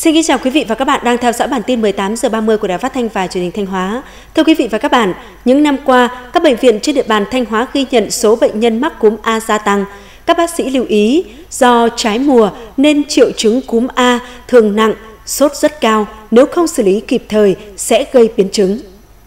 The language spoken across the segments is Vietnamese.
Xin kính chào quý vị và các bạn đang theo dõi bản tin 18 giờ 30 của Đài Phát thanh và Truyền hình Thanh Hóa. Thưa quý vị và các bạn, những năm qua, các bệnh viện trên địa bàn Thanh Hóa ghi nhận số bệnh nhân mắc cúm A gia tăng. Các bác sĩ lưu ý, do trái mùa nên triệu chứng cúm A thường nặng, sốt rất cao, nếu không xử lý kịp thời sẽ gây biến chứng.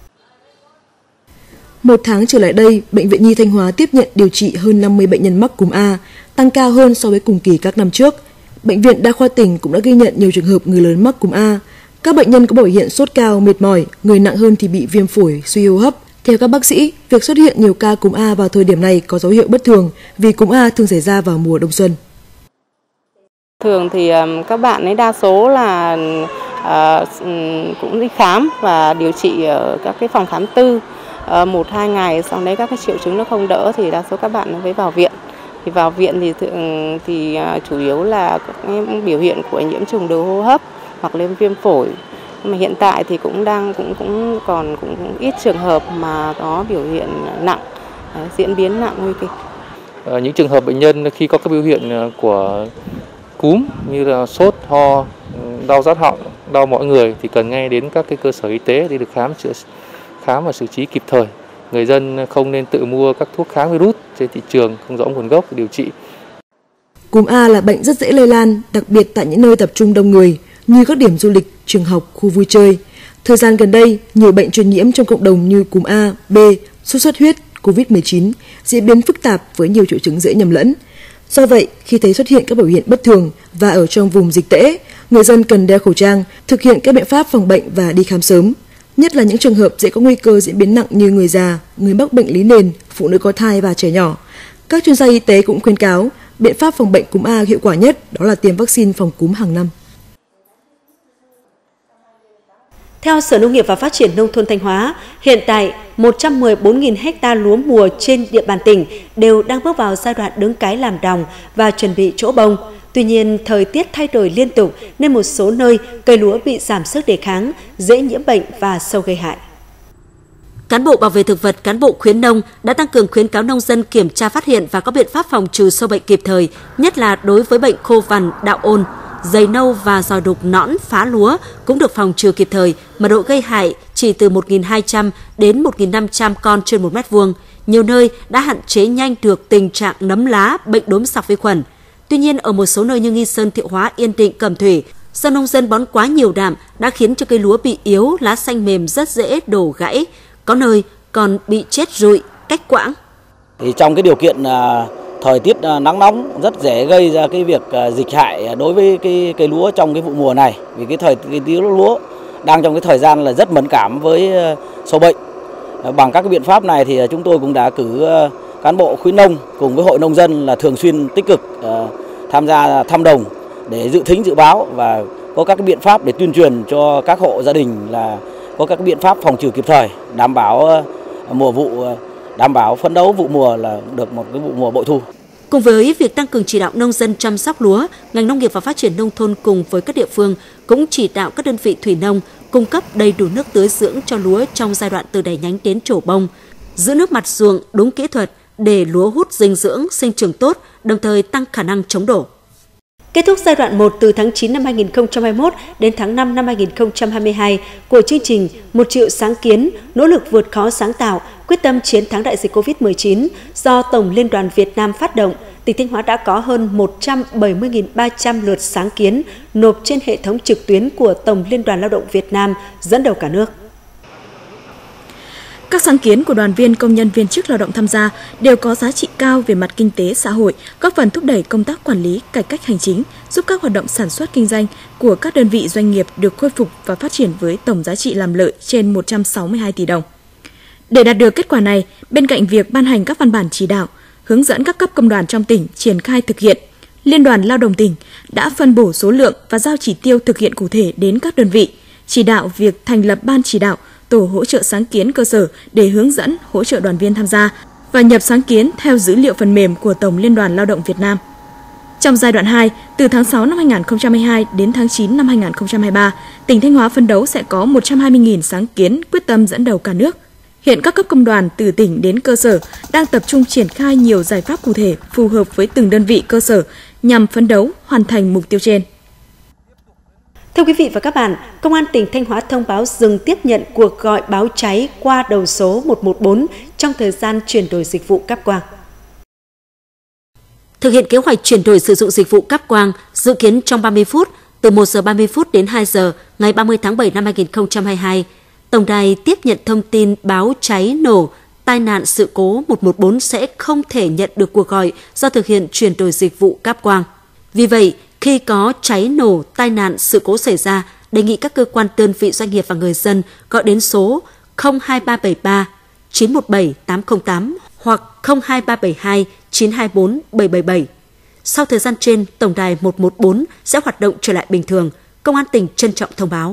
Một tháng trở lại đây, Bệnh viện Nhi Thanh Hóa tiếp nhận điều trị hơn 50 bệnh nhân mắc cúm A, tăng cao hơn so với cùng kỳ các năm trước. Bệnh viện Đa khoa tỉnh cũng đã ghi nhận nhiều trường hợp người lớn mắc cúm A. Các bệnh nhân có biểu hiện sốt cao, mệt mỏi, người nặng hơn thì bị viêm phổi, suy hô hấp. Theo các bác sĩ, việc xuất hiện nhiều ca cúm A vào thời điểm này có dấu hiệu bất thường vì cúm A thường xảy ra vào mùa đông xuân. Thường thì các bạn ấy đa số là cũng đi khám và điều trị ở các cái phòng khám tư 1-2 ngày, sau đấy các cái triệu chứng nó không đỡ thì đa số các bạn mới vào viện. Thì vào viện thì chủ yếu là các biểu hiện của nhiễm trùng đường hô hấp hoặc là viêm phổi. Nhưng mà hiện tại thì cũng còn ít trường hợp mà có biểu hiện nặng, diễn biến nặng nguy kịch. Những trường hợp bệnh nhân khi có các biểu hiện của cúm như là sốt, ho, đau rát họng, đau mọi người thì cần ngay đến các cái cơ sở y tế để được khám và xử trí kịp thời. Người dân không nên tự mua các thuốc kháng virus trên thị trường không rõ nguồn gốc để điều trị. Cúm A là bệnh rất dễ lây lan, đặc biệt tại những nơi tập trung đông người như các điểm du lịch, trường học, khu vui chơi. Thời gian gần đây, nhiều bệnh truyền nhiễm trong cộng đồng như cúm A, B, sốt xuất huyết, COVID-19 diễn biến phức tạp với nhiều triệu chứng dễ nhầm lẫn. Do vậy, khi thấy xuất hiện các biểu hiện bất thường và ở trong vùng dịch tễ, người dân cần đeo khẩu trang, thực hiện các biện pháp phòng bệnh và đi khám sớm. Nhất là những trường hợp dễ có nguy cơ diễn biến nặng như người già, người mắc bệnh lý nền, phụ nữ có thai và trẻ nhỏ. Các chuyên gia y tế cũng khuyến cáo, biện pháp phòng bệnh cúm A hiệu quả nhất đó là tiêm vaccine phòng cúm hàng năm. Theo Sở Nông nghiệp và Phát triển Nông thôn Thanh Hóa, hiện tại 114.000 ha lúa mùa trên địa bàn tỉnh đều đang bước vào giai đoạn đứng cái làm đồng và chuẩn bị trổ bông. Tuy nhiên, thời tiết thay đổi liên tục nên một số nơi cây lúa bị giảm sức đề kháng, dễ nhiễm bệnh và sâu gây hại. Cán bộ bảo vệ thực vật, cán bộ khuyến nông đã tăng cường khuyến cáo nông dân kiểm tra phát hiện và có biện pháp phòng trừ sâu bệnh kịp thời, nhất là đối với bệnh khô vằn, đạo ôn, dày nâu và giò đục nõn phá lúa cũng được phòng trừ kịp thời, mật độ gây hại chỉ từ 1.200 đến 1.500 con trên 1 mét vuông. Nhiều nơi đã hạn chế nhanh được tình trạng nấm lá, bệnh đốm sọc vi khuẩn. Tuy nhiên, ở một số nơi như Nghi Sơn, Thiệu Hóa, Yên Định, Cẩm Thủy, do nông dân bón quá nhiều đạm đã khiến cho cây lúa bị yếu, lá xanh mềm rất dễ đổ gãy, có nơi còn bị chết rụi, cách quãng. Thì trong cái điều kiện thời tiết nắng nóng rất dễ gây ra cái việc dịch hại đối với cái cây lúa trong cái vụ mùa này, vì cái lúa đang trong cái thời gian là rất mẫn cảm với sâu bệnh. Bằng các cái biện pháp này thì chúng tôi cũng đã cử cán bộ khuyến nông cùng với hội nông dân là thường xuyên tích cực tham gia thăm đồng để dự thính dự báo và có các cái biện pháp để tuyên truyền cho các hộ gia đình là có các cái biện pháp phòng trừ kịp thời, đảm bảo đảm bảo phấn đấu vụ mùa là được một cái vụ mùa bội thu. Cùng với việc tăng cường chỉ đạo nông dân chăm sóc lúa, ngành nông nghiệp và phát triển nông thôn cùng với các địa phương cũng chỉ đạo các đơn vị thủy nông cung cấp đầy đủ nước tưới dưỡng cho lúa trong giai đoạn từ đẻ nhánh đến trổ bông, giữ nước mặt ruộng đúng kỹ thuật để lúa hút dinh dưỡng, sinh trưởng tốt, đồng thời tăng khả năng chống đổ. Kết thúc giai đoạn 1 từ tháng 9 năm 2021 đến tháng 5 năm 2022 của chương trình 1 triệu sáng kiến, nỗ lực vượt khó sáng tạo, quyết tâm chiến thắng đại dịch COVID-19 do Tổng Liên đoàn Việt Nam phát động, tỉnh Thanh Hóa đã có hơn 170.300 lượt sáng kiến nộp trên hệ thống trực tuyến của Tổng Liên đoàn Lao động Việt Nam dẫn đầu cả nước. Các sáng kiến của đoàn viên, công nhân, viên chức lao động tham gia đều có giá trị cao về mặt kinh tế xã hội, góp phần thúc đẩy công tác quản lý, cải cách hành chính, giúp các hoạt động sản xuất kinh doanh của các đơn vị doanh nghiệp được khôi phục và phát triển với tổng giá trị làm lợi trên 162 tỷ đồng. Để đạt được kết quả này, bên cạnh việc ban hành các văn bản chỉ đạo, hướng dẫn các cấp công đoàn trong tỉnh triển khai thực hiện, Liên đoàn Lao động tỉnh đã phân bổ số lượng và giao chỉ tiêu thực hiện cụ thể đến các đơn vị, chỉ đạo việc thành lập ban chỉ đạo, tổ hỗ trợ sáng kiến cơ sở để hướng dẫn, hỗ trợ đoàn viên tham gia và nhập sáng kiến theo dữ liệu phần mềm của Tổng Liên đoàn Lao động Việt Nam. Trong giai đoạn 2, từ tháng 6 năm 2022 đến tháng 9 năm 2023, tỉnh Thanh Hóa phấn đấu sẽ có 120.000 sáng kiến quyết tâm dẫn đầu cả nước. Hiện các cấp công đoàn từ tỉnh đến cơ sở đang tập trung triển khai nhiều giải pháp cụ thể phù hợp với từng đơn vị cơ sở nhằm phấn đấu hoàn thành mục tiêu trên. Thưa quý vị và các bạn, Công an tỉnh Thanh Hóa thông báo dừng tiếp nhận cuộc gọi báo cháy qua đầu số 114 trong thời gian chuyển đổi dịch vụ cáp quang. Thực hiện kế hoạch chuyển đổi sử dụng dịch vụ cáp quang, dự kiến trong 30 phút, từ 1 giờ 30 phút đến 2 giờ ngày 30 tháng 7 năm 2022, Tổng đài tiếp nhận thông tin báo cháy nổ, tai nạn sự cố 114 sẽ không thể nhận được cuộc gọi do thực hiện chuyển đổi dịch vụ cáp quang. Vì vậy, khi có cháy nổ, tai nạn, sự cố xảy ra, đề nghị các cơ quan, đơn vị, doanh nghiệp và người dân gọi đến số 02373 917 808 hoặc 02372 924 777. Sau thời gian trên, Tổng đài 114 sẽ hoạt động trở lại bình thường. Công an tỉnh trân trọng thông báo.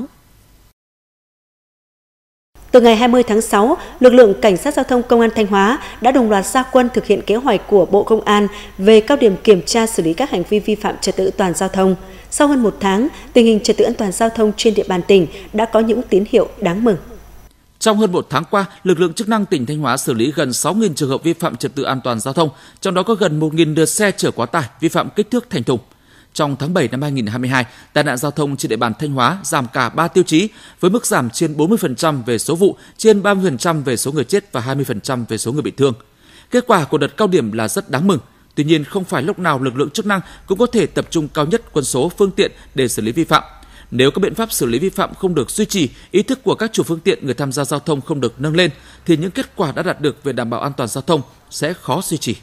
Từ ngày 20 tháng 6, lực lượng Cảnh sát Giao thông Công an Thanh Hóa đã đồng loạt ra quân thực hiện kế hoạch của Bộ Công an về cao điểm kiểm tra xử lý các hành vi vi phạm trật tự an toàn giao thông. Sau hơn 1 tháng, tình hình trật tự an toàn giao thông trên địa bàn tỉnh đã có những tín hiệu đáng mừng. Trong hơn 1 tháng qua, lực lượng chức năng tỉnh Thanh Hóa xử lý gần 6.000 trường hợp vi phạm trật tự an toàn giao thông, trong đó có gần 1.000 lượt xe chở quá tải vi phạm kích thước thành thùng. Trong tháng 7 năm 2022, tai nạn giao thông trên địa bàn Thanh Hóa giảm cả 3 tiêu chí, với mức giảm trên 40% về số vụ, trên 30% về số người chết và 20% về số người bị thương. Kết quả của đợt cao điểm là rất đáng mừng. Tuy nhiên, không phải lúc nào lực lượng chức năng cũng có thể tập trung cao nhất quân số, phương tiện để xử lý vi phạm. Nếu các biện pháp xử lý vi phạm không được duy trì, ý thức của các chủ phương tiện, người tham gia giao thông không được nâng lên, thì những kết quả đã đạt được về đảm bảo an toàn giao thông sẽ khó duy trì.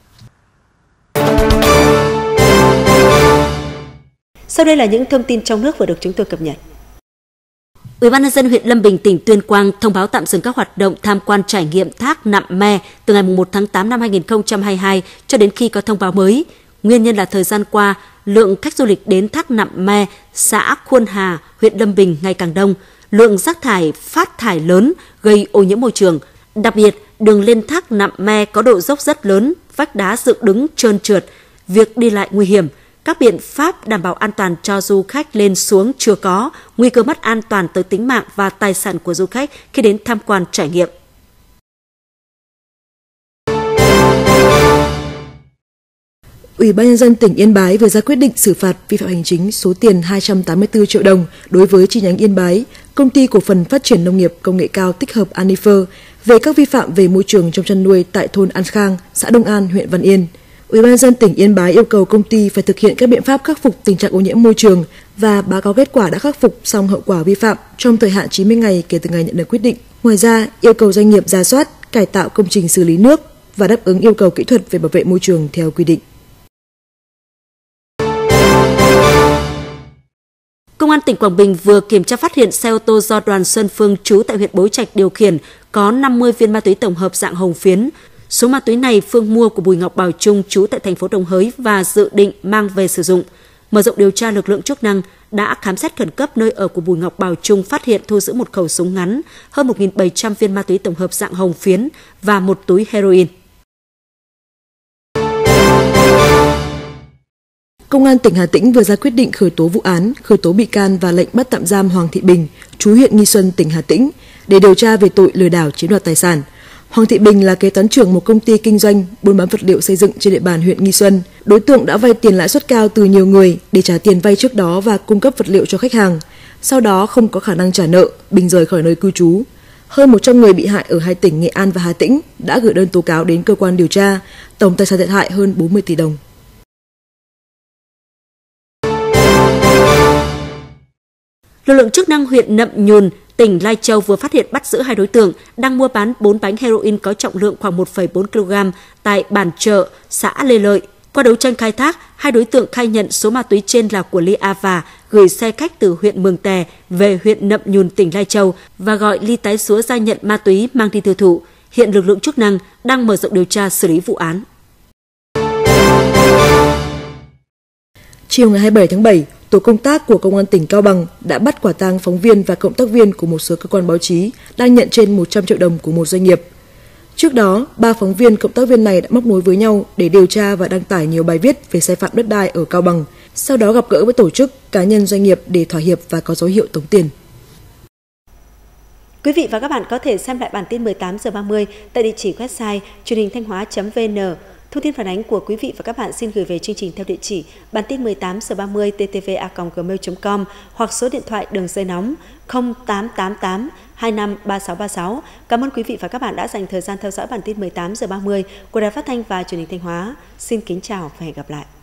Sau đây là những thông tin trong nước vừa được chúng tôi cập nhật. Ủy ban nhân dân huyện Lâm Bình, tỉnh Tuyên Quang thông báo tạm dừng các hoạt động tham quan trải nghiệm thác Nặm Me từ ngày 1 tháng 8 năm 2022 cho đến khi có thông báo mới. Nguyên nhân là thời gian qua, lượng khách du lịch đến thác Nặm Me, xã Khuôn Hà, huyện Lâm Bình ngày càng đông, lượng rác thải phát thải lớn gây ô nhiễm môi trường. Đặc biệt, đường lên thác Nặm Me có độ dốc rất lớn, vách đá dựng đứng trơn trượt, việc đi lại nguy hiểm. Các biện pháp đảm bảo an toàn cho du khách lên xuống chưa có, nguy cơ mất an toàn tới tính mạng và tài sản của du khách khi đến tham quan trải nghiệm. Ủy ban nhân dân tỉnh Yên Bái vừa ra quyết định xử phạt vi phạm hành chính số tiền 284 triệu đồng đối với chi nhánh Yên Bái, Công ty cổ phần phát triển nông nghiệp công nghệ cao tích hợp Anifer về các vi phạm về môi trường trong chăn nuôi tại thôn An Khang, xã Đông An, huyện Văn Yên. Ủy ban nhân dân tỉnh Yên Bái yêu cầu công ty phải thực hiện các biện pháp khắc phục tình trạng ô nhiễm môi trường và báo cáo kết quả đã khắc phục xong hậu quả vi phạm trong thời hạn 90 ngày kể từ ngày nhận được quyết định. Ngoài ra, yêu cầu doanh nghiệp rà soát, cải tạo công trình xử lý nước và đáp ứng yêu cầu kỹ thuật về bảo vệ môi trường theo quy định. Công an tỉnh Quảng Bình vừa kiểm tra phát hiện xe ô tô do Đoàn Xuân Phương trú tại huyện Bố Trạch điều khiển có 50 viên ma túy tổng hợp dạng hồng phiến. Số ma túy này Phương mua của Bùi Ngọc Bảo Trung trú tại thành phố Đồng Hới và dự định mang về sử dụng. Mở rộng điều tra, lực lượng chức năng đã khám xét khẩn cấp nơi ở của Bùi Ngọc Bảo Trung, phát hiện thu giữ một khẩu súng ngắn, hơn 1.700 viên ma túy tổng hợp dạng hồng phiến và một túi heroin. Công an tỉnh Hà Tĩnh vừa ra quyết định khởi tố vụ án, khởi tố bị can và lệnh bắt tạm giam Hoàng Thị Bình, trú huyện Nghi Xuân, tỉnh Hà Tĩnh để điều tra về tội lừa đảo chiếm đoạt tài sản. Hoàng Thị Bình là kế toán trưởng một công ty kinh doanh buôn bán vật liệu xây dựng trên địa bàn huyện Nghi Xuân. Đối tượng đã vay tiền lãi suất cao từ nhiều người để trả tiền vay trước đó và cung cấp vật liệu cho khách hàng. Sau đó không có khả năng trả nợ, Bình rời khỏi nơi cư trú. Hơn 100 người bị hại ở hai tỉnh Nghệ An và Hà Tĩnh đã gửi đơn tố cáo đến cơ quan điều tra, tổng tài sản thiệt hại hơn 40 tỷ đồng. Lực lượng chức năng huyện Nậm Nhùn, tỉnh Lai Châu vừa phát hiện bắt giữ 2 đối tượng đang mua bán 4 bánh heroin có trọng lượng khoảng 1,4 kg tại bản Chợ, xã Lê Lợi. Qua đấu tranh khai thác, 2 đối tượng khai nhận số ma túy trên là của Ly A Và gửi xe khách từ huyện Mường Tè về huyện Nậm Nhùn, tỉnh Lai Châu và gọi Ly Tái Xúa ra nhận ma túy mang đi tiêu thụ. Hiện lực lượng chức năng đang mở rộng điều tra xử lý vụ án. Chiều ngày 27 tháng 7, tổ công tác của Công an tỉnh Cao Bằng đã bắt quả tang phóng viên và cộng tác viên của một số cơ quan báo chí đang nhận trên 100 triệu đồng của một doanh nghiệp. Trước đó, 3 phóng viên cộng tác viên này đã móc nối với nhau để điều tra và đăng tải nhiều bài viết về sai phạm đất đai ở Cao Bằng, sau đó gặp gỡ với tổ chức, cá nhân, doanh nghiệp để thỏa hiệp và có dấu hiệu tống tiền. Quý vị và các bạn có thể xem lại bản tin 18 giờ 30 tại địa chỉ website truyền hình thanh hóa.vn. Thông tin phản ánh của quý vị và các bạn xin gửi về chương trình theo địa chỉ bản tin 18h30 ttva@gmail.com hoặc số điện thoại đường dây nóng 0888 25 3636. Cảm ơn quý vị và các bạn đã dành thời gian theo dõi bản tin 18h30 của Đài Phát thanh và Truyền hình Thanh Hóa. Xin kính chào và hẹn gặp lại.